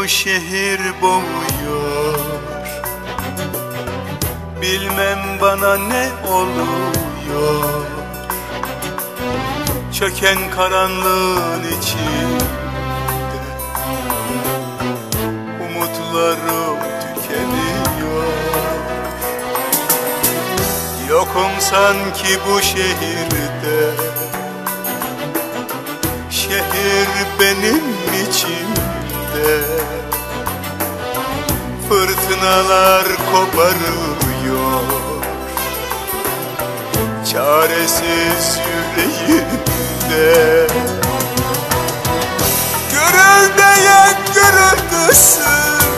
bu şehir boğuyor. Bilmem bana ne oluyor. Çöken karanlığın içinde umutlarım tükeniyor. Yokum sanki bu şehirde. Şehir benim içimde. Fırtınalar koparıyor çaresiz yüreğimde. Gürüldeye gürültüsün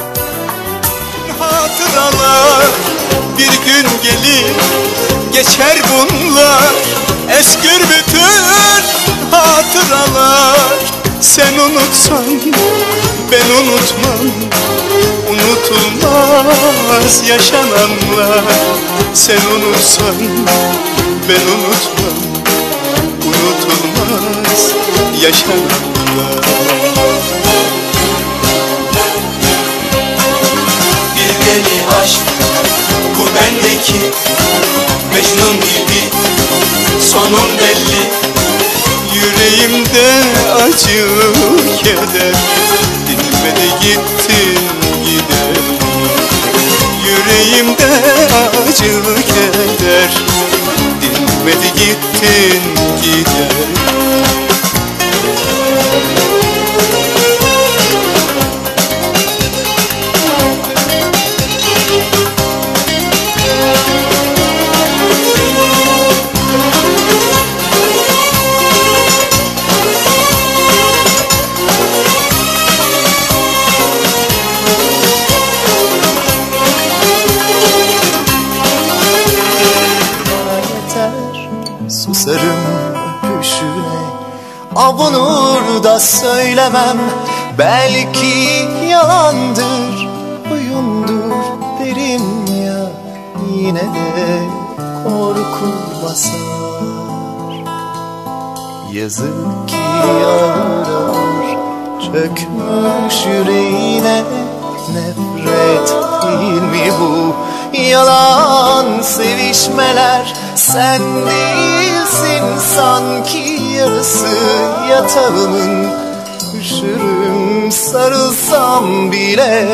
hatıralar. Bir gün gelir geçer bunlar. Eskir bütün hatıralar. Sen unutsan ben unutmam. Unutulmaz yaşananlar. Sen unutsan ben unutmam. Unutulmaz yaşananlar. Bir deli aşk bu bendeki, Mecnun gibi sonun belli. Yüreğimde acı keder, dinmedi gittin gider. Yüreğimde acı keder, dinmedi gittin gider. Susarım öpüşüne, avunur da söylemem. Belki yalandır, oyundur derim ya. Yine de korku basar. Yazık ki ağır ağır çökmüş yüreğine. Nefret değil mi bu yalan sevişmeler? Sen değilsin sanki yarısı yatağımın. Üşürüm sarılsam bile.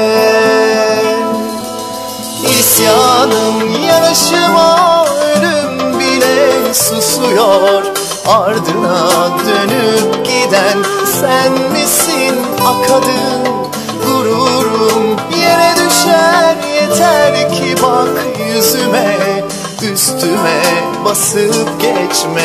İsyanım yaraşıma, ölüm bile susuyor. Ardına dönüp giden sen misin akadın? Gururum yere düşer, yeter ki bak yüzüme. Üstüme basıp geçme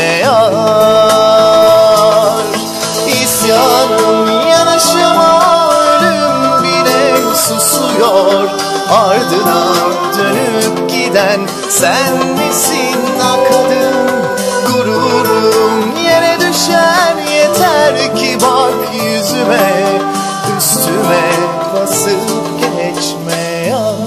yar. İsyanım yanaşıma, ölüm bile susuyor. Ardına dönüp giden sen misin akadın? Gururum yere düşer, yeter ki bak yüzüme. Üstüme basıp geçme yar.